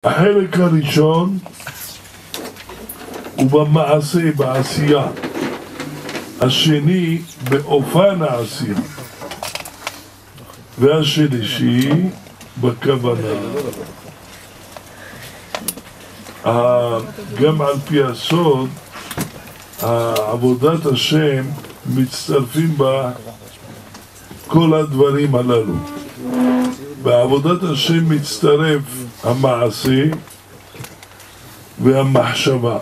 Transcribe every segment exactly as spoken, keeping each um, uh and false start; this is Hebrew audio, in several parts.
החלק הראשון הוא במעשה, בעשייה. השני באופן העשייה. והשלישי בכוונה. גם על פי הסוד, עבודת השם מצטרפים בה כל הדברים הללו. בעבודת השם מצטרף המעשה והמחשבה.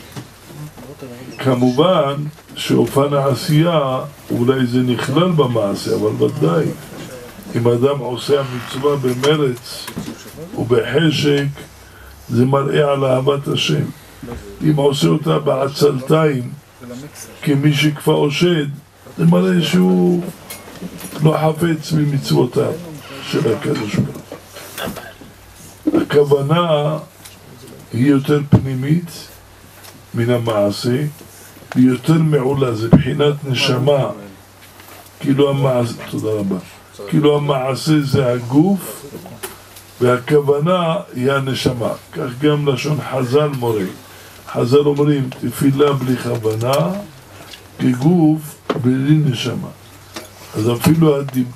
כמובן שאופן העשייה אולי זה נכלל במעשה, אבל ודאי אם אדם עושה המצווה במרץ ובחשק זה מראה על אהבת השם. אם עושה אותה בעצלתיים כמי שכפה אושד, זה מראה שהוא לא חפץ ממצוותיו של הקדוש ברוך הוא. הכוונה היא יותר פנימית מן המעשה, היא יותר מעולה, זה בחינת נשמה. כאילו המעשה, תודה רבה, כאילו המעשה זה הגוף והכוונה היא הנשמה. כך גם לשון חז"ל מורה. חז"ל אומרים תפילה בלי כוונה כגוף בלי נשמה. אז אפילו הדיבור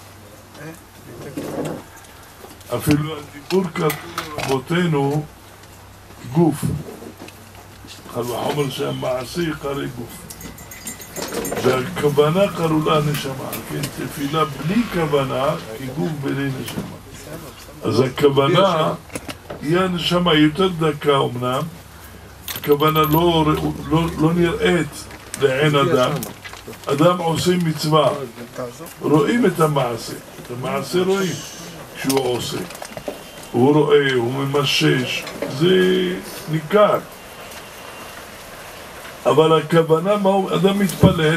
אפילו הדיבור כתוב רבותינו גוף. קל וחומר שהמעשה יקרא גוף. והכוונה קראו לה נשמה. כן, תפילה בלי כוונה כגוף בלי נשמה. אז הכוונה היא הנשמה יותר דקה אמנם. הכוונה לא, לא, לא נראית לעין אדם. אדם עושה מצווה, רואים את המעשה, את המעשה רואים כשהוא עושה, הוא רואה, הוא ממשש, זה ניכר. אבל הכוונה, מה הוא, אדם מתפלל,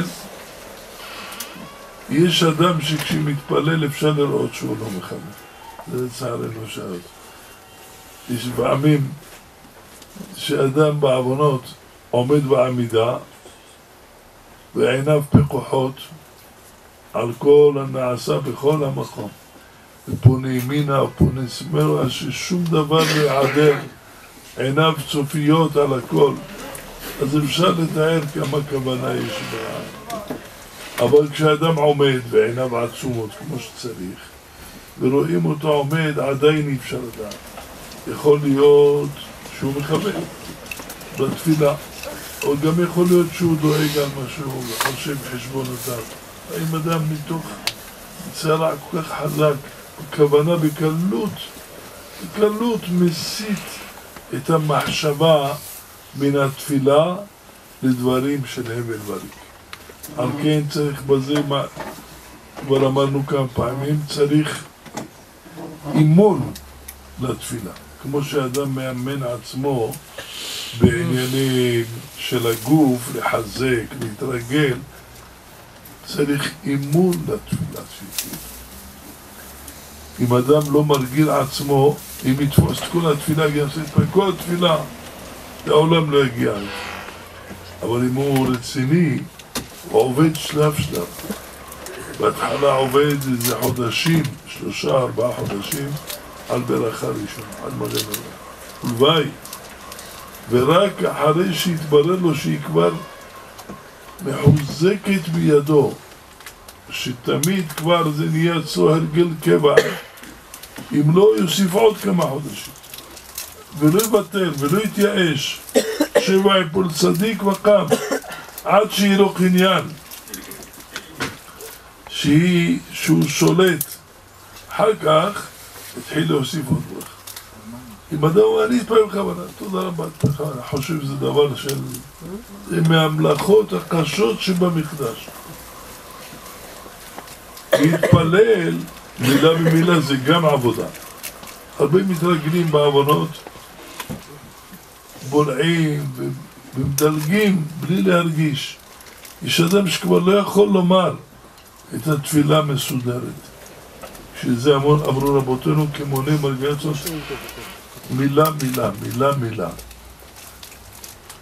יש אדם שכשמתפלל אפשר לראות שהוא לא מכוון, זה לצערנו שעות. יש פעמים שאדם בעוונות עומד בעמידה ועיניו פקוחות על כל הנעשה בכל המקום, ופונה ימינה ופונה שמאלה, ששום דבר לא יעדר, עיניו צופיות על הכל. אז אפשר לתאר כמה כוונה יש בעין. אבל כשאדם עומד ועיניו עצומות כמו שצריך ורואים אותו עומד, עדיין אי אפשר לדעת. יכול להיות שהוא מכוון בתפילה, או גם יכול להיות שהוא דואג על משהו וחושב חשבונותיו. האם אדם מתוך צרה כל כך חזק, כוונה בקלות, בקלות מסית את המחשבה מן התפילה לדברים של הבל וריק. על כן צריך בזה, מה כבר אמרנו כמה פעמים, צריך אימון לתפילה. כמו שאדם מאמן עצמו בעניינים של הגוף, לחזק, להתרגל, צריך אימון לתפילה. אם אדם לא מרגיל עצמו, אם יתפוס את כל התפילה, יעשה את כל התפילה, העולם לא יגיע. אבל אם הוא רציני, הוא עובד שלב שלב. בהתחלה עובד איזה חודשים, שלושה, ארבעה חודשים, על ברכה ראשונה, על מגן עולם. ולוואי, ורק אחרי שהתברר לו שהיא כבר מחוזקת בידו, שתמיד כבר זה נהיה צו הרגל קבע, אם לא יוסיף עוד כמה חודשים, ולא יוותר ולא יתייאש, שבע יפול צדיק וקם, עד שיהיה לו קניין, שהיא, שהוא שולט. אחר כך התחיל להוסיף עוד ברכה. אם אדם אומר, אני אתפעל בכוונה, תודה רבה, אני חושב שזה דבר של... זה מהמלאכות הקשות שבמקדש. להתפלל, מילה במילה, זה גם עבודה. הרבה מתרגלים בעוונות, בולעים ומדלגים בלי להרגיש. יש אדם שכבר לא יכול לומר את התפילה מסודרת. שזה המון, אמרו רבותינו כמוני מרגלצות, מילה מילה, מילה מילה.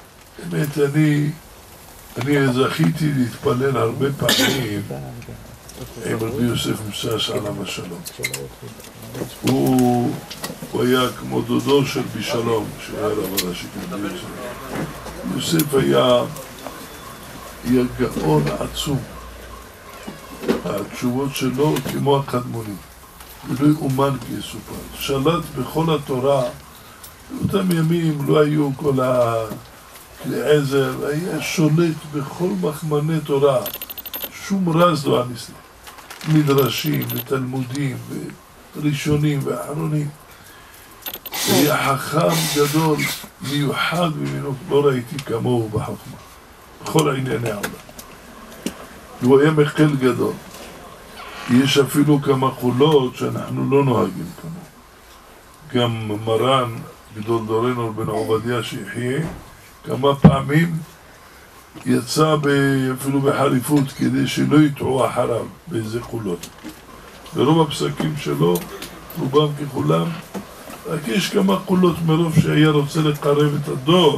באמת, אני, אני זכיתי להתפלל הרבה פעמים עם רבי יוסף משאש עליו השלום. הוא, הוא היה כמו דודו של בישלום, שהיה רב הראשי רבי יוסף. יוסף היה, היה גאון עצום. התשובות שלו כמו הקדמונים. ולא יאומן כי יסופר. שלט בכל התורה, באותם ימים לא היו כל הכלי עזר, היה שולט בכל מחמני תורה. שום רז לא הניסה. מדרשים ותלמודים וראשונים ואחרונים. היה חכם גדול, מיוחד במינו, לא ראיתי כמוהו בחוכמה. בכל ענייני העולם. הוא היה מקל גדול. יש אפילו כמה חולות שאנחנו לא נוהגים כמוהו. גם מרן, גדול דורנו בן עובדיה שיחיה, כמה פעמים יצא אפילו בחריפות כדי שלא יטעו אחריו באיזה חולות. ברוב הפסקים שלו, רובם ככולם, רק יש כמה חולות מרוב שהיה רוצה לקרב את הדור,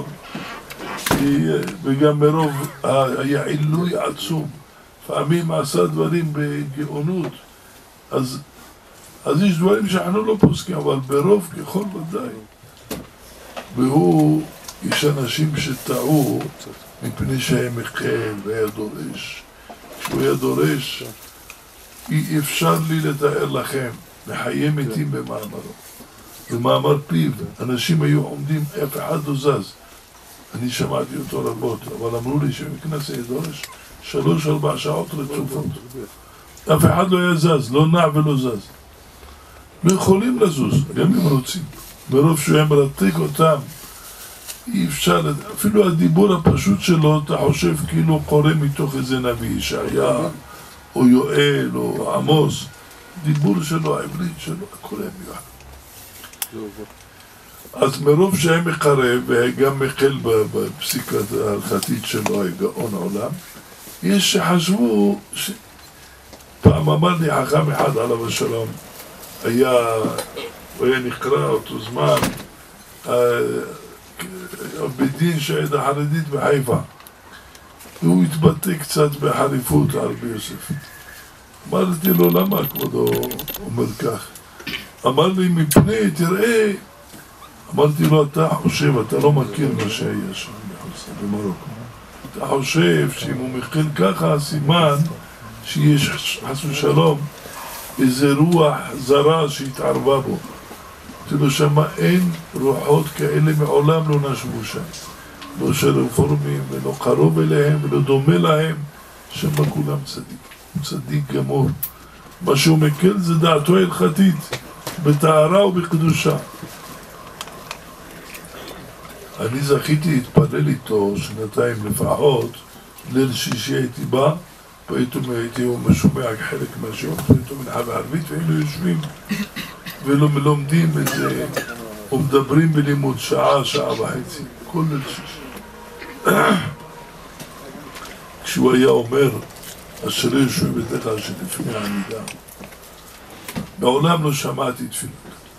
וגם מרוב היה עילוי עצום. פעמים עשה דברים בגאונות, אז, אז יש דברים שאנחנו לא פוסקים, אבל ברוב ככל ודאי. והוא, יש אנשים שטעו מפני שהיה מקל והיה דורש. כשהוא היה דורש, אי אפשר לי לתאר לכם, לחיי מתים במאמרו. במאמר פיו, אנשים היו עומדים, אף אחד לא זז. אני שמעתי אותו רבות, אבל אמרו לי שמכנס היה דורש, שלוש ארבע שעות רצופות. אף אחד לא היה זז, לא נע ולא זז. לא יכולים לזוז, גם אם רוצים. ברוב שהוא היה מרתק אותם, אי אפשר, אפילו הדיבור הפשוט שלו, אתה חושב כאילו קורא מתוך איזה נביא, ישעיה, או יואל, או עמוס. דיבור שלו, העברית שלו, הכל היה מיוחד. אז מרוב שהיה מקרב, וגם מקל בפסיקת ההלכתית שלו, גאון העולם, יש שחשבו, ש... פעם אמר לי חכם אחד עליו השלום, היה, הוא היה נקרא אותו זמן, בדין שהעד החרדית בחיפה, והוא התבטא קצת בחריפות על רבי יוסף. אמרתי לו, למה כבודו אומר כך? אמר לי, מפני, תראה, אמרתי לו, אתה חושב, אתה לא מכיר מה שהיה שם במרוקו. אתה חושב שאם הוא מכין ככה, סימן שיש חס ושלום איזה רוח זרה שהתערבה בו. תראו שמה אין רוחות כאלה מעולם לא נשבו שם. לא של רפורמים ולא קרוב אליהם ולא דומה להם, שמה כולם צדיק. צדיק גמור. מה שהוא מקל זה דעתו ההלכתית, בטהרה ובקדושה. אני זכיתי להתפלל איתו שנתיים לפחות, ליל שישי הייתי בא, פתאום הייתי משומע חלק מהשיעור, פתאום מנחה בערבית, והיינו יושבים ולומדים את זה, ומדברים בלימוד שעה, שעה וחצי, כל ליל שישי. כשהוא היה אומר, אשרי יושבי ביתך שלפני העמידה, בעולם לא שמעתי תפילות.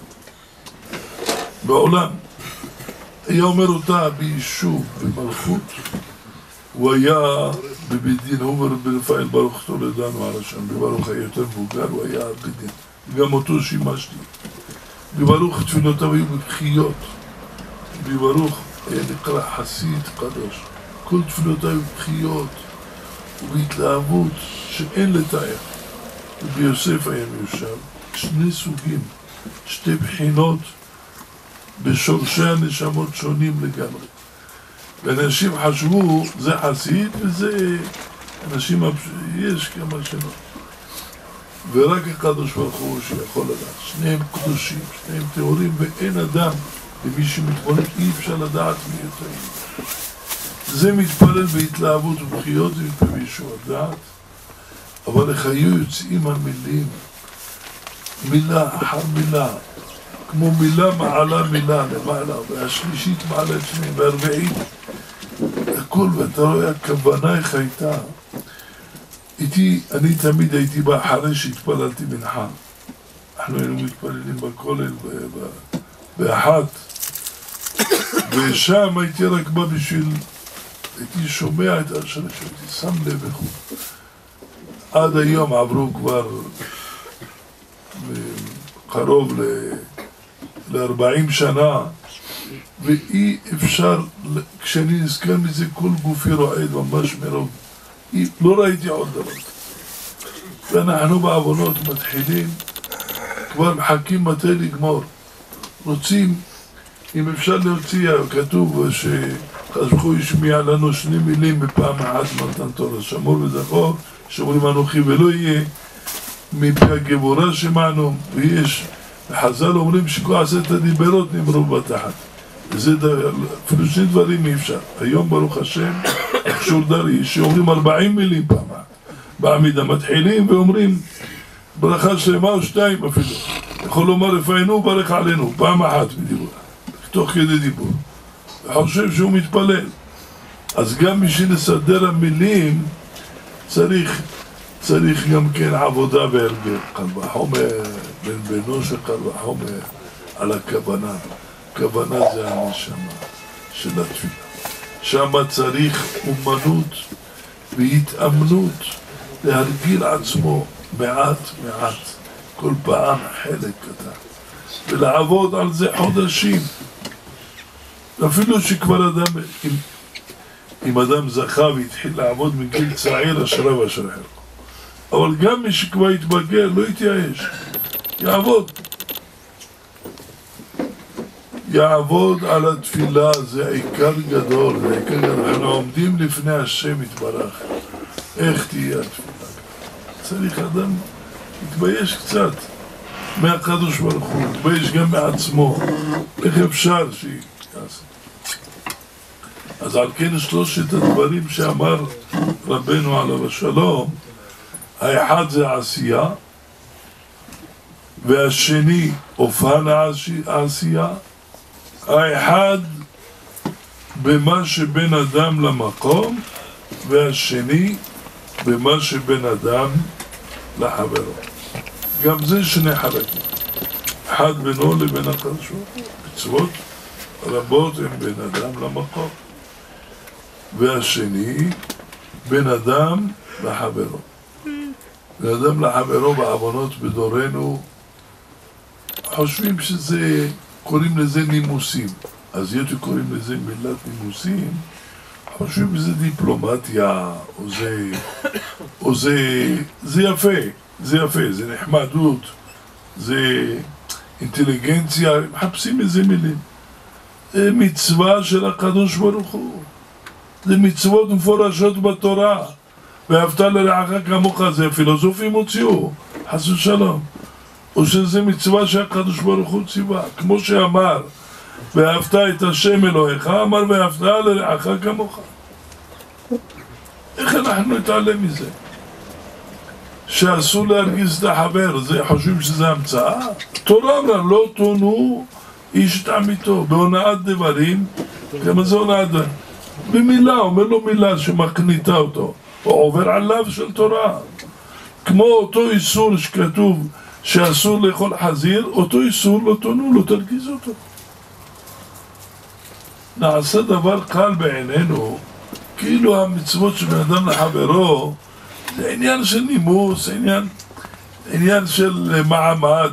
בעולם. היה אומר אותה ביישוב, במלכות, הוא היה בבית דין, הוא ברפאל ברוך תולדנו על השם, בברוך היה יותר מבוגר, הוא היה בדין, גם אותו שימשתי. בברוך תפילותיו היו בבחיות, בברוך היה נקרא חסיד קדוש, כל תפילותיו היו בבחיות ובהתלהבות שאין לתאר. וביוסף היה מיושב, שני סוגים, שתי בחינות, בשורשי הנשמות שונים לגמרי. ואנשים חשבו, זה חסיד וזה אנשים, יש כמה שנות. ורק הקדוש ברוך הוא שיכול לדעת. שניהם קדושים, שניהם טהורים, ואין אדם, למי שמתבונן אי אפשר לדעת מי יותר. זה מתפלל בהתלהבות ובחיות ומפה בישוע דעת, אבל איך היו יוצאים המילים, מילה אחר מילה, כמו מילה מעלה מילה למעלה, והשלישית מעלה את שני, והרביעית, הכל, ואתה רואה, הכוונה איך הייתה. איתי, אני תמיד הייתי בא אחרי שהתפללתי מנחה. אנחנו היינו מתפללים בכולל באחת, ושם הייתי רק בא בשביל, הייתי שומע את השם, שהייתי שם לב וכו'. עד היום עברו כבר קרוב ל-ארבעים שנה, ואי אפשר, כשאני נזכר מזה כל גופי רועד ממש מרוב, לא ראיתי עוד דבר. ואנחנו בעוונות מתחילים, כבר מחכים מתי לגמור. רוצים, אם אפשר להוציא, כתוב שחשבו ישמיע לנו שני מילים בפעם אחת מתן תורה, שמור וזכור, שאומרים אנוכי ולא יהיה, מפי הגבורה שמענו, ויש, בחז"ל אומרים שכל עשרת הדיברות נאמרו בתחת. וזה דבר, אפילו שני דברים אי אפשר. היום ברוך השם, אכשור דרי, שאומרים ארבעים מילים פעם אחת. בעמידה מתחילים ואומרים ברכה שלמה או שתיים אפילו. יכול לומר רפאנו ברך עלינו, פעם אחת בדיבור, תוך כדי דיבור. וחושב שהוא מתפלל. אז גם בשביל לסדר המילים צריך, צריך גם כן עבודה והרגל. קל וחומר, בן בנו של קל וחומר, על הכוונה. הכוונה זה הנשמה של התפילה. שם צריך אומנות והתאמנות להרגיל עצמו מעט מעט, כל פעם חלק קטן, ולעבוד על זה חודשים. אפילו שכבר אדם, אם, אם אדם זכה והתחיל לעבוד מגיל צעיר, אשריו אשרי חלקו. אבל גם מי שכבר יתבגר לא יתייאש, יעבוד. יעבוד על התפילה, זה עיקר גדול, זה עיקר גדול. אנחנו עומדים לפני השם יתברך. איך תהיה התפילה? צריך אדם להתבייש קצת מהקדוש ברוך הוא, להתבייש גם מעצמו. איך אפשר שיעשה? אז על כן שלושת הדברים שאמר רבנו עליו השלום, האחד זה העשייה, והשני אופן העשייה, האחד במה שבין אדם למקום, והשני במה שבין אדם לחברו. גם זה שני חלקים. אחד בינו לבין הקדוש ברוך הוא. מצוות רבות הם בין אדם למקום. והשני בין אדם לחברו. בין אדם לחברו בעוונות בדורנו חושבים שזה, קוראים לזה נימוסים. אז יתו קוראים לזה מילת נימוסים. חושבים שזה דיפלומטיה, או זה, או זה, זה יפה, זה יפה, זה נחמדות, זה אינטליגנציה, מחפשים איזה מילים. זה מצווה של הקדוש ברוך הוא, זה מצוות מפורשות בתורה, ואהבת לרעך כמוך, זה פילוסופים הוציאו, חס ושלום, או שזה מצווה שהקדוש ברוך הוא ציווה, כמו שאמר, ואהבת את השם אלוהיך, אמר ואהבת לרעך כמוך. איך אנחנו נתעלם מזה? שאסור להרגיז את החבר, זה חושבים שזה המצאה? תורה אמרה, לא תונו איש את עמיתו, בהונאת דברים, כמה זה הונאת דברים? במילה, אומר לו מילה שמקניתה אותו, הוא עובר עליו של תורה. כמו אותו איסור שכתוב שאסור לאכול חזיר, אותו איסור לא תונו, לא תרגיז אותו. נעשה דבר קל בעינינו, כאילו המצוות של בן אדם לחברו, זה עניין של נימוס, עניין, עניין של מעמד.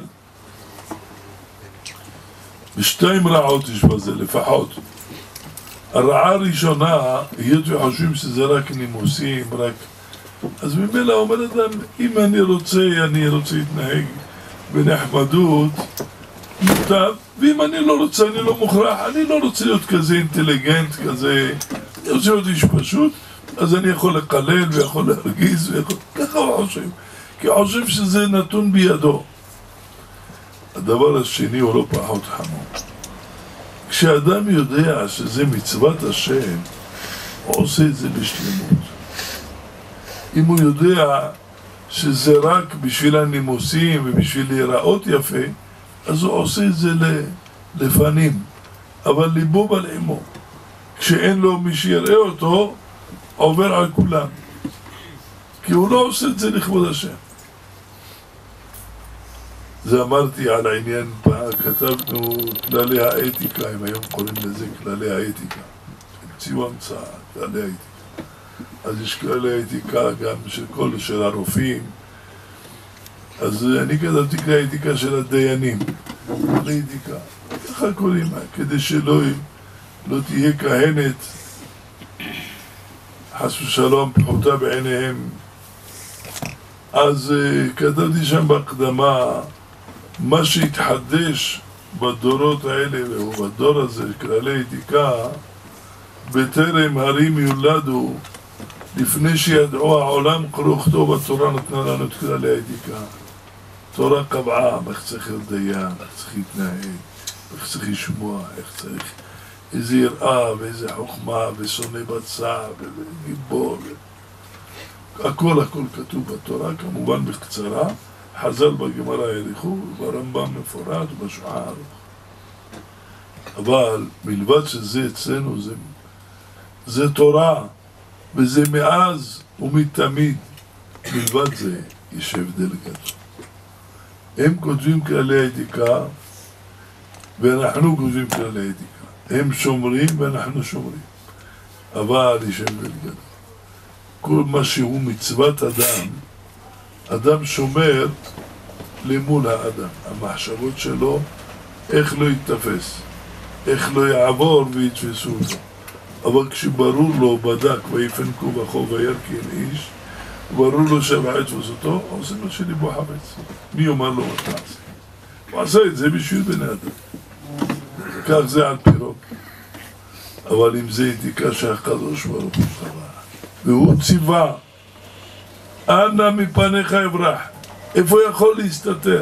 ושתיים רעות יש בזה לפחות. הרעה הראשונה, היות וחושבים שזה רק נימוסים, רק... אז ממילא אומר אדם, אם אני רוצה, אני רוצה להתנהג בנחמדות, מוטב, ואם אני לא רוצה, אני לא מוכרח, אני לא רוצה להיות כזה אינטליגנט, כזה, אני רוצה להיות איש פשוט, אז אני יכול לקלל ויכול להרגיז, ויכול... ככה הוא חושב, כי הוא חושב שזה נתון בידו. הדבר השני הוא לא פחות חמור. כשאדם יודע שזה מצוות השם, הוא עושה את זה בשלמות. אם הוא יודע שזה רק בשביל הנימוסים ובשביל להיראות יפה, אז הוא עושה את זה לפנים, אבל ליבו בלעמו. כשאין לו מי שיראה אותו, עובר על כולם. כי הוא לא עושה את זה לכבוד השם. זה אמרתי על העניין, כתבנו כללי האתיקה, הם היום קוראים לזה כללי האתיקה. המציאו המצאה, כללי האתיקה. אז יש כללי אתיקה גם של כל, של הרופאים. אז אני כתבתי כלי אתיקה של הדיינים, כלי אתיקה, ככה קוראים, כדי שלא לא תהיה כהנת, חס ושלום, פחותה בעיניהם. אז uh, כתבתי שם בהקדמה, מה שהתחדש בדורות האלה, ובדור הזה, כללי אתיקה, בטרם הרים יולדו, לפני שידעו העולם קרוא וכתוב, התורה נתנה לנו את כללי האתיקה. תורה קבעה איך צריך להיות דיין, איך צריך להתנהג, איך צריך לשמוע, איך צריך איזה יראה ואיזה חוכמה ושונא בצע וגיבור. הכל הכל כתוב בתורה, כמובן בקצרה. חז"ל בגמרא האריכו, ברמב"ם מפורט ובשולחן ערוך. אבל מלבד שזה אצלנו זה, זה תורה, וזה מאז ומתמיד. מלבד זה יש הבדל גדול. הם כותבים כללי אתיקה ואנחנו כותבים כללי אתיקה. הם שומרים ואנחנו שומרים. אבל יש הבדל גדול. כל מה שהוא מצוות אדם, אדם שומר למול האדם. המחשבות שלו, איך לא יתפס, איך לא יעבור ויתפסו אותו. אבל כשברור לו, בדק ויפנקו בחוב וירכין איש, ברור לו שבע יתפוס אותו, עושה מה שליבו חפץ. מי אומר לו מה תעשה? הוא עשה את זה בשביל בני אדם. כך זה על פי רוב. אבל אם זה אתיקה שהקדוש ברוך הוא קבע, והוא ציווה, אנא מפניך אברח, איפה יכול להסתתר?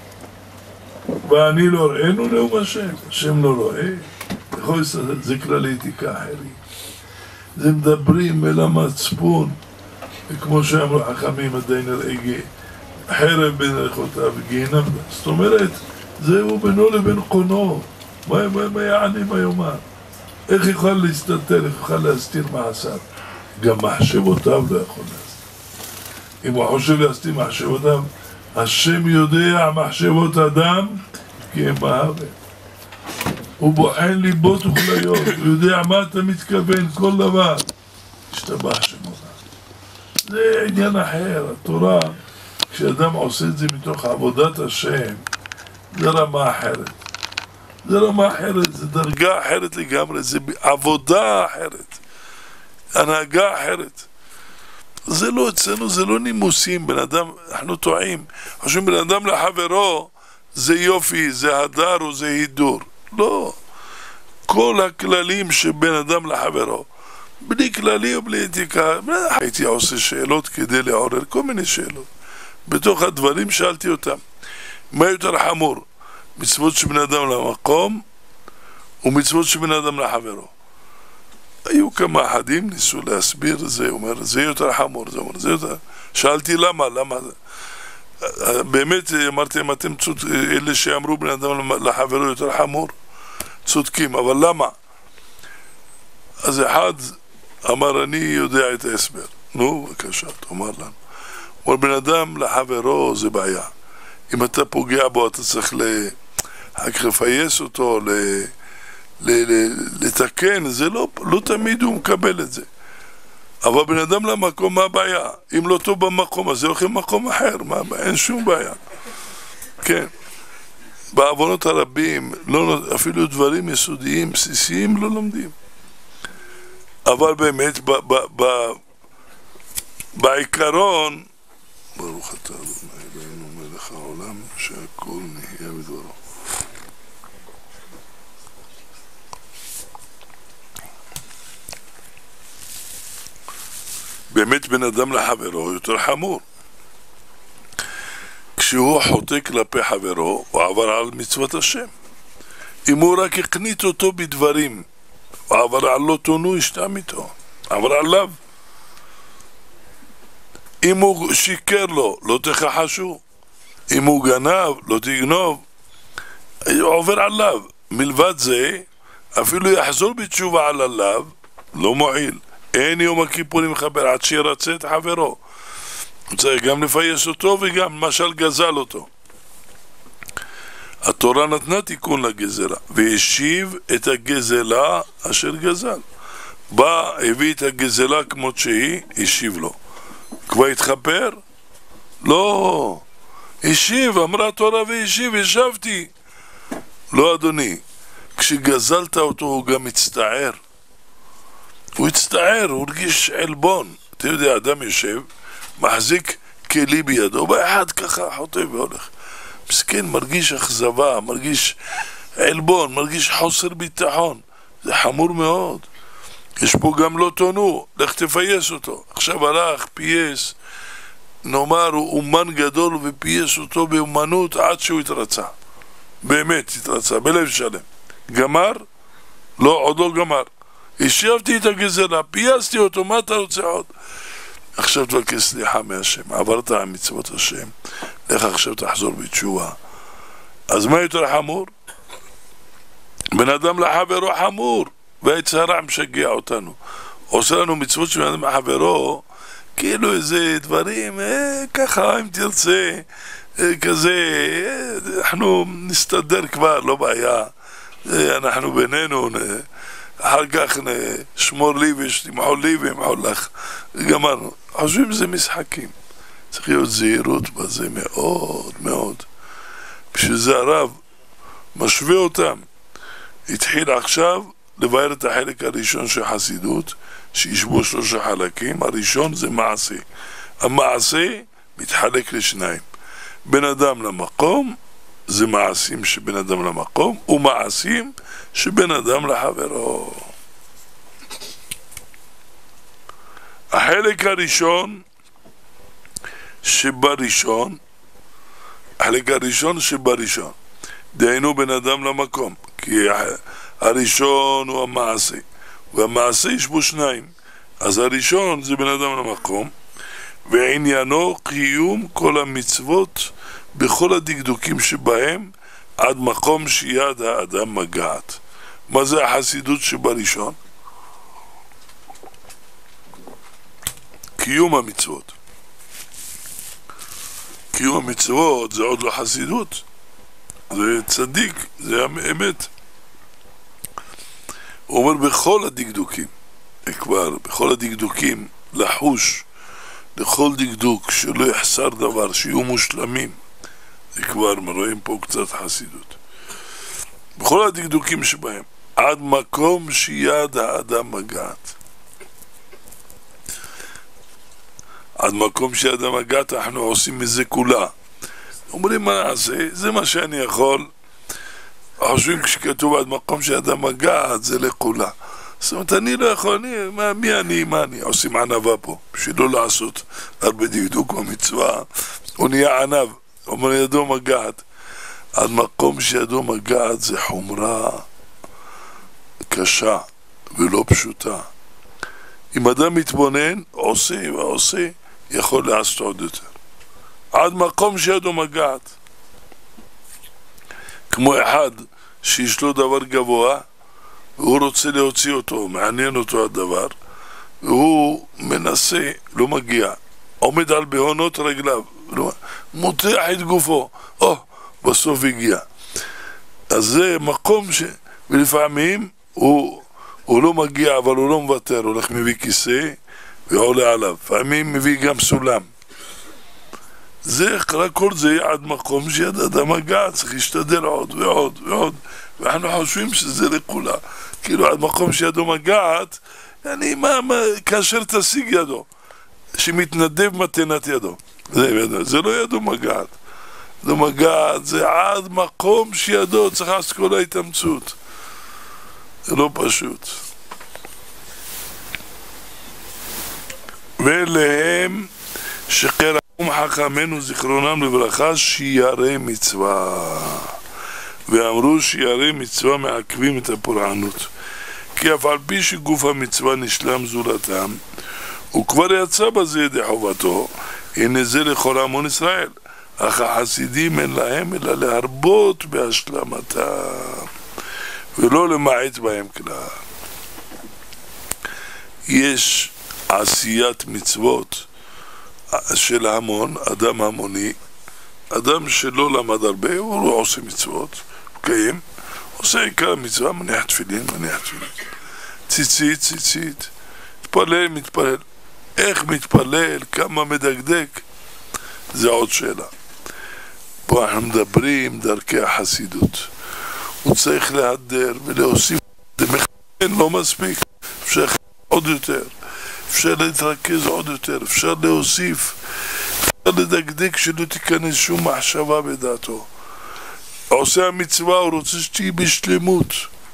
ואני לא ראינו נאום השם, השם לא רואה, יכול להסתתר, זה כללי אתיקה אחרים. זה מדברים אל המצפון, וכמו שאמרו חכמים, עדיין נראה חרב בין ריחותיו וגיהנם. זאת אומרת, זהו בינו לבין קונו, מה, מה, מה יעני מה יאמר? איך יוכל להסתתר, איך יוכל להסתיר מעשיו? גם מחשבותיו לא יכול להסתיר. אם הוא חושב להסתיר מחשבותיו, השם יודע מחשבות אדם כי הם בהווה. הוא בוחן ליבות וכליות, הוא יודע מה אתה מתכוון, כל דבר. השתבח שמו. זה עניין אחר. התורה, כשאדם עושה את זה מתוך עבודת השם, זה רמה אחרת. זה רמה אחרת, זה דרגה אחרת לגמרי, זה עבודה אחרת, הנהגה אחרת. זה לא אצלנו, זה לא נימוסים, בן אדם, אנחנו טועים. חושבים בן אדם לחברו, זה יופי, זה הדר או זה הידור. לא. כל הכללים שבין אדם לחברו, בלי כללי או בלי אתיקה, הייתי עושה שאלות כדי לעורר כל מיני שאלות. בתוך הדברים שאלתי אותם, מה יותר חמור? מצוות שבין אדם למקום ומצוות שבין אדם לחברו. היו כמה אחדים, ניסו להסביר, זה אומר, זה יותר חמור, זה אומר, זה יותר... שאלתי למה, למה? באמת אמרתי, אם אתם צודק, אלה שאמרו בין אדם לחברו יותר חמור, צודקים, אבל למה? אז אחד אמר, אני יודע את ההסבר. נו, בבקשה, תאמר לנו. אומר, בין אדם לחברו זה בעיה. אם אתה פוגע בו, אתה צריך לפייס אותו, ל... ל... ל... לתקן, זה לא, לא תמיד הוא מקבל את זה. אבל בן אדם למקום, מה הבעיה? אם לא טוב במקום, אז זה הולכים במקום אחר, מה, אין שום בעיה. כן. בעוונות הרבים, לא, אפילו דברים יסודיים, בסיסיים, לא לומדים. אבל באמת, ב... ב... ב... בעיקרון, ברוך אתה אדוני אלוהינו מלך העולם שהכל נהיה בדברו. באמת בן אדם לחברו יותר חמור. כשהוא חוטא כלפי חברו, הוא עבר על מצוות השם. אם הוא רק הקנית אותו בדברים, הוא עבר על לא תונו ישתם איתו, עבר עליו. אם הוא שיקר לו, לא תכחשו. אם הוא גנב, לא תגנוב. הוא עובר עליו. מלבד זה, אפילו יחזור בתשובה על עליו, לא מועיל. אין יום הכיפורים מחבר עד שירצה את חברו. הוא צריך גם לפייס אותו וגם משל גזל אותו. התורה נתנה תיקון לגזלה, והשיב את הגזלה אשר גזל. בא, הביא את הגזלה כמות שהיא, השיב לו. כבר התחפר? לא. השיב, אמרה תורה והשיב, השבתי. לא אדוני, כשגזלת אותו הוא גם הצטער. הוא הצטער, הוא הרגיש עלבון. אתה יודע, אדם יושב, מחזיק כלי בידו, באחד ככה חוטא והולך. מסכן, מרגיש אכזבה, מרגיש עלבון, מרגיש חוסר ביטחון. זה חמור מאוד. יש פה גם לא תונו, לך תפייס אותו. עכשיו הלך, פייס, נאמר, הוא אומן גדול ופייס אותו באומנות עד שהוא התרצה. באמת התרצה, בלב שלם. גמר? לא, עוד לא גמר. השבתי את הגזלה, פייסתי אותו, מה אתה רוצה עוד? עכשיו תבקש סליחה מהשם, עברת על מצוות השם, לך עכשיו תחזור בתשובה. אז מה יותר חמור? בן אדם לחברו חמור, והיצר הרע משגע אותנו. עושה לנו מצוות של בן אדם לחברו, כאילו איזה דברים, אה, ככה אם תרצה, אה, כזה, אה, אנחנו נסתדר כבר, לא בעיה, אה, אנחנו בינינו, אה, אחר כך שמור לי ושתמחו לי ומחו לך, גמרנו. חושבים שזה משחקים, צריך להיות זהירות בזה מאוד מאוד. בשביל זה הרב משווה אותם. התחיל עכשיו לבאר את החלק הראשון של חסידות, שישבו שלושה חלקים. הראשון זה מעשה. המעשה מתחלק לשניים. בן אדם למקום, זה מעשים שבין אדם למקום, ומעשים שבין אדם לחברו. החלק הראשון שבראשון, החלק הראשון שבראשון, דהיינו בין אדם למקום, כי הראשון הוא המעשה, והמעשה יש בו שניים, אז הראשון זה בין אדם למקום, ועניינו קיום כל המצוות בכל הדקדוקים שבהם עד מקום שיד האדם מגעת. מה זה החסידות שבראשון? קיום המצוות. קיום המצוות זה עוד לא חסידות, זה צדיק, זה האמת. הוא אומר בכל הדקדוקים, כבר בכל הדקדוקים לחוש לכל דקדוק שלא יחסר דבר, שיהיו מושלמים. זה כבר רואים פה קצת חסידות. בכל הדקדוקים שבהם עד מקום שיד האדם מגעת, עד מקום שיד האדם מגעת אנחנו עושים מזה כולה. אומרים מה נעשה? זה מה שאני יכול. חושבים כשכתוב עד מקום שיד האדם מגעת זה לכולה. זאת אומרת אני לא יכול, אני, מה, מי אני, מה אני? עושים ענבה פה בשביל לא לעשות הרבה דקדוק במצווה. הוא נהיה ענב, אומר ידו מגעת. עד מקום שידו מגעת זה חומרה קשה ולא פשוטה. אם אדם מתבונן, עושה ועושה, יכול לעשות עוד יותר. עד מקום שידו מגעת. כמו אחד שיש לו דבר גבוה, והוא רוצה להוציא אותו, מעניין אותו הדבר, והוא מנסה, לא מגיע, עומד על בהונות רגליו, מותח את גופו, או, בסוף הגיע. אז זה מקום ש... ולפעמים הוא, הוא לא מגיע, אבל הוא לא מוותר, הוא הולך מביא כיסא ועולה עליו, פעמים מביא גם סולם. זה, רק כל זה עד מקום שיד אדם מגע, צריך להשתדל עוד ועוד ועוד, ואנחנו חושבים שזה לכולה, כאילו עד מקום שידו מגעת, אני, מה, מה, כאשר תשיג ידו, שמתנדב מתנת ידו, זה, זה לא ידו מגעת, לא מגעת, זה עד מקום שידו, צריך לעשות כל ההתאמצות, זה לא פשוט. ולהם שקראו חכמינו זיכרונם לברכה שיערי מצווה, ואמרו שיערי מצווה מעכבים את הפורענות, כי אף על פי שגוף המצווה נשלם זולתם הוא כבר יצא בזה ידי חובתו, הנה זה לכל המון ישראל, אך החסידים אין להם אלא להרבות בהשלמתם ולא למעט בהם כלל. יש עשיית מצוות של המון, אדם המוני, אדם שלא למד הרבה, הוא לא עושה מצוות, קיים, עושה עיקר מצווה, מניח תפילין, מניח תפילין, ציצית, ציצית, מתפלל, מתפלל. איך מתפלל, כמה מדקדק, זה עוד שאלה. פה אנחנו מדברים דרכי החסידות. הוא צריך להדר ולהוסיף, זה מכוון לא מספיק, אפשר עוד יותר, אפשר להתרכז עוד יותר, אפשר להוסיף, אפשר לדקדק שלא תיכנס שום מחשבה בדעתו. עושה המצווה, הוא רוצה שתהיה בשלמות.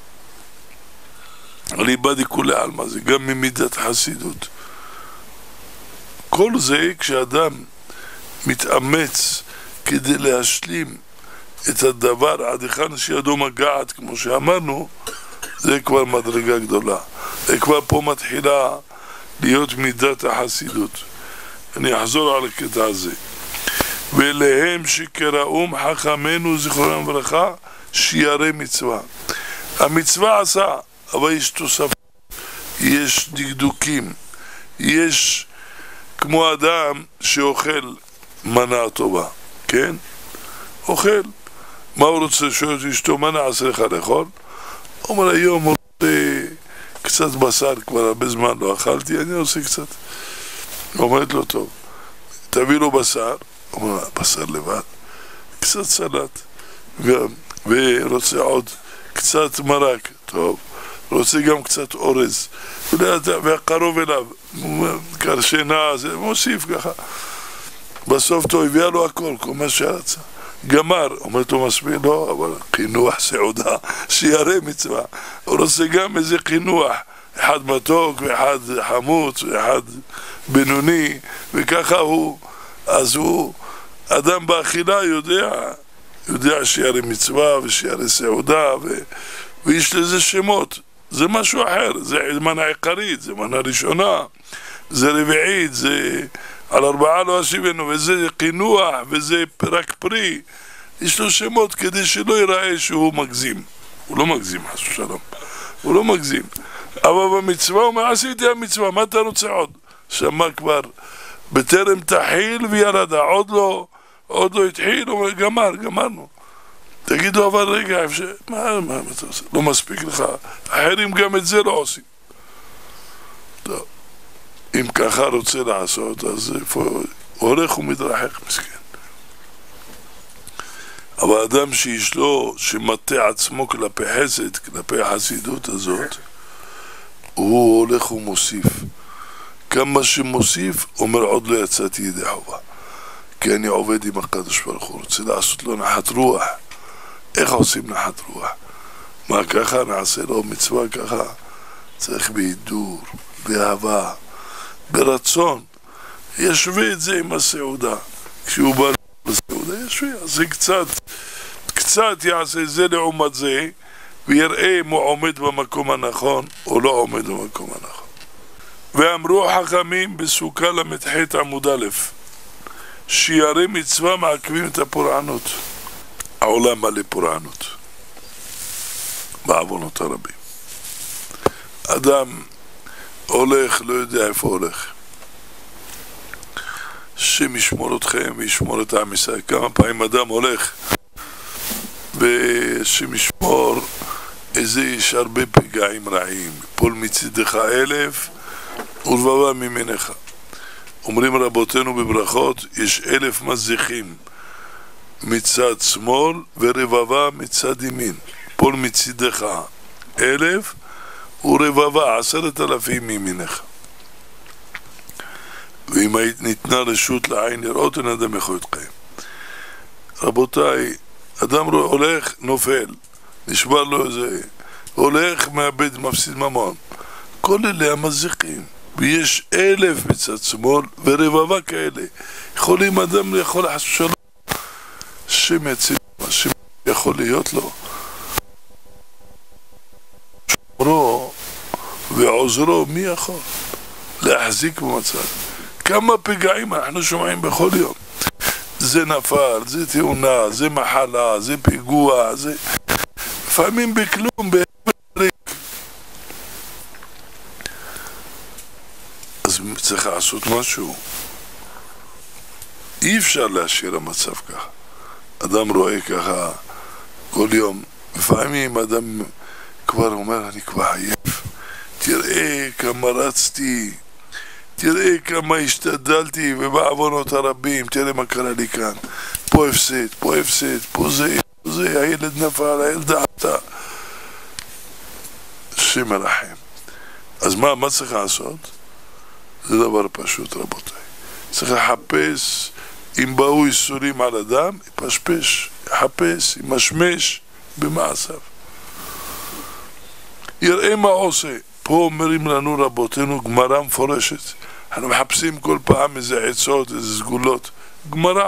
ליבא דכולי עלמא, זה גם ממידת חסידות. כל זה כשאדם מתאמץ כדי להשלים את הדבר עד היכן שידו מגעת, כמו שאמרנו, זה כבר מדרגה גדולה. זה כבר פה מתחילה להיות מידת החסידות. אני אחזור על הקטע הזה. ואליהם שקראום חכמנו זכרונם לברכה שיערי מצווה. המצווה עשה, אבל יש תוספות, יש דקדוקים, יש כמו אדם שאוכל מנה טובה, כן? אוכל. מה הוא רוצה? שואל את אשתו, מה נעשה לך לאכול? הוא אומר, היום הוא רוצה קצת בשר, כבר הרבה זמן לא אכלתי, אני עושה קצת. אומרת לו, טוב, תביא לו בשר, הוא אומר, בשר לבד, קצת סלט, ורוצה עוד קצת מרק, טוב, רוצה גם קצת אורז, והקרוב אליו, קרשנה, זה מוסיף ככה. בסוף טוב, הביאה לו הכל, כל מה שרצה. גמר, אומרת לו מספיק, לא, אבל חינוך סעודה, שיערי מצווה. הוא רוצה גם איזה חינוך, אחד מתוק, ואחד חמוץ, ואחד בינוני, וככה הוא, אז הוא, אדם באכילה יודע, יודע שיערי מצווה ושיערי סעודה, ו, ויש לזה שמות. זה משהו אחר, זה מנה עיקרית, זה מנה ראשונה, זה רביעית, זה על ארבעה לא אשיבנו, וזה קינוח, וזה רק פרי. יש לו שמות כדי שלא ייראה שהוא מגזים. הוא לא מגזים, חס ושלום. הוא לא מגזים. אבל במצווה הוא אומר, עשיתי המצווה, מה אתה רוצה עוד? שמע כבר, בטרם תחיל וירדה, עוד לא, עוד לא התחיל, הוא אומר, גמר, גמרנו. תגידו, אבל רגע, אפשר, מה, מה, מה אתה עושה? לא מספיק לך. אחרים גם את זה לא עושים. טוב. אם ככה רוצה לעשות, אז איפה הולך ומתרחק, מסכן. אבל אדם שיש לו, שמטה עצמו כלפי חסד, כלפי החסידות הזאת, הוא הולך ומוסיף. כמה שמוסיף, אומר עוד לא יצאתי ידי חובה. כי אני עובד עם הקדוש ברוך הוא, רוצה לעשות לו נחת רוח. איך עושים נחת רוח? מה ככה נעשה לו מצווה ככה? צריך בהידור, באהבה, ברצון. ישווה את זה עם הסעודה. כשהוא בא בסעודה ישווה, אז זה קצת, קצת יעשה זה לעומת זה, ויראה אם הוא עומד במקום הנכון או לא עומד במקום הנכון. ואמרו חכמים בסוכה למתחת עמוד א', שיערי מצווה מעכבים את הפורענות. העולם מלא פורענות בעוונות הרבים. אדם הולך, לא יודע איפה הולך. השם ישמור אתכם וישמור את עם ישראל. כמה פעמים אדם הולך ושם ישמור, איזה יש הרבה פגעים רעים. פול מצידך אלף ורבבה ממנך. אומרים רבותינו בברכות, יש אלף מזיחים מצד שמאל ורבבה מצד ימין. פול מצידך אלף ורבבה עשרת אלפים מימינך. ואם היית ניתנה רשות לעין לראות, אין אדם יכול להתקיים. רבותיי, אדם הולך, נופל, נשבר לו איזה, הולך, מאבד, מפסיד ממון. כל אלה המזיקים, ויש אלף מצד שמאל ורבבה כאלה. יכולים אדם יכול לחשוב שלום, שם יציב, השם יכול להיות לו. שומרו ועוזרו, מי יכול להחזיק במצב? כמה פגעים אנחנו שומעים בכל יום. זה נפל, זה תאונה, זה מחלה, זה פיגוע, זה לפעמים בכלום, בהריק. אז צריך לעשות משהו. אי אפשר להשאיר המצב ככה. אדם רואה ככה כל יום. לפעמים אדם כבר אומר, אני כבר עייף, תראה כמה רצתי, תראה כמה השתדלתי ובעוונות הרבים, תראה מה קרה לי כאן, פה הפסד, פה הפסד, פה זה, פה זה, הילד נפל, הילד עטה. השם מרחם. אז מה, מה צריך לעשות? זה דבר פשוט, רבותיי. צריך לחפש, אם באו איסורים על אדם, יפשפש, יחפש, ימשמש במעשיו. יראה מה עושה. פה אומרים לנו רבותינו גמרא מפורשת. אנחנו מחפשים כל פעם איזה עצות, איזה סגולות. גמרא.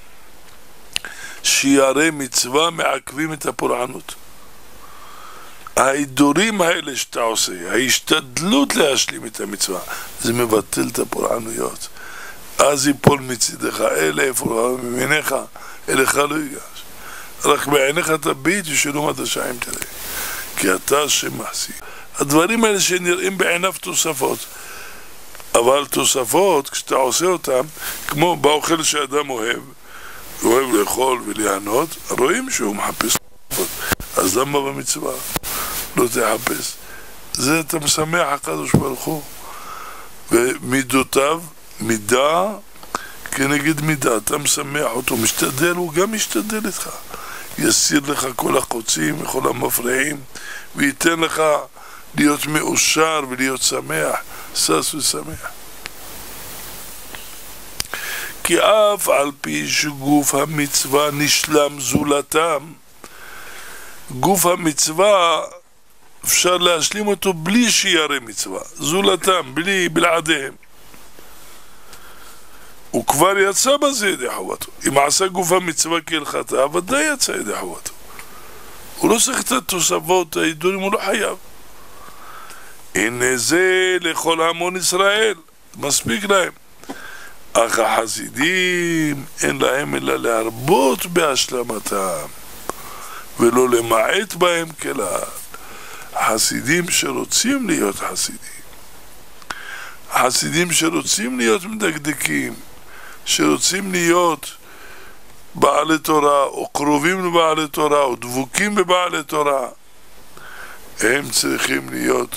שיערי מצווה מעכבים את הפורענות. ההידורים האלה שאתה עושה, ההשתדלות להשלים את המצווה, זה מבטל את הפורענויות. אז יפול מצידך, אלה איפה ממיניך, אליך לא ייגש. רק בעיניך תביט ושלום עד השעים תראה. כי אתה השם מעשי. הדברים האלה שנראים בעיניו תוספות, אבל תוספות, כשאתה עושה אותם, כמו באוכל שאדם אוהב, הוא אוהב לאכול וליהנות, רואים שהוא מחפש תוספות. אז למה במצווה? לא תחפש. זה אתה משמח הקדוש ברוך הוא. ומידותיו, מידה כנגד מידה, אתה משמח אותו, משתדל, הוא גם משתדל איתך. יסיר לך כל החוצים וכל המפריעים, וייתן לך להיות מאושר ולהיות שמח, שש ושמח. כי אף על פי שגוף המצווה נשלם זולתם, גוף המצווה אפשר להשלים אותו בלי שיערי מצווה, זולתם, בלי, בלעדיהם. הוא כבר יצא בזה ידי חובתו. אם עשה גוף המצווה כהלכתה, ודאי יצא ידי חובתו. הוא לא צריך את התוספות, ההידורים, הוא לא חייב. הנה זה לכל המון ישראל, מספיק להם. אך החסידים אין להם אלא להרבות בהשלמתם, ולא למעט בהם כלל. החסידים שרוצים להיות חסידים, החסידים שרוצים להיות מדקדקים, שרוצים להיות בעלי תורה, או קרובים לבעלי תורה, או דבוקים בבעלי תורה, הם צריכים להיות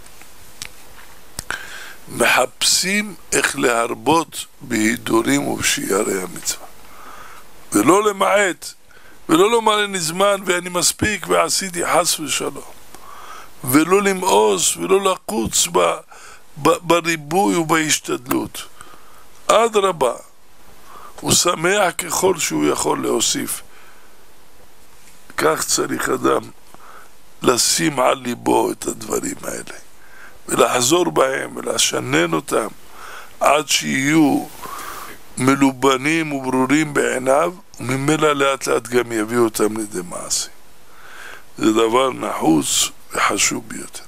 מחפשים איך להרבות בהידורים ובשיערי המצווה, ולא למעט, ולא לומר אין לי זמן ואני מספיק ועשיתי חס ושלום, ולא למאוס ולא לחוץ ב, ב, בריבוי ובהשתדלות. אדרבה, הוא שמח ככל שהוא יכול להוסיף. כך צריך אדם לשים על ליבו את הדברים האלה ולחזור בהם ולשנן אותם עד שיהיו מלובנים וברורים בעיניו, וממילא לאט לאט גם יביאו אותם לידי מעשה. זה דבר נחוץ וחשוב ביותר.